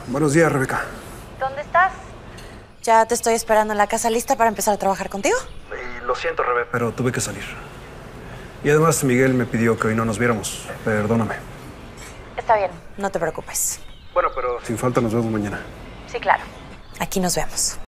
Buenos días, Rebeca. ¿Dónde estás? Ya te estoy esperando en la casa lista para empezar a trabajar contigo. Y lo siento, Rebe, pero tuve que salir. Y además, Miguel me pidió que hoy no nos viéramos. Perdóname. Está bien, no te preocupes. Bueno, pero sin falta nos vemos mañana. Sí, claro. Aquí nos vemos.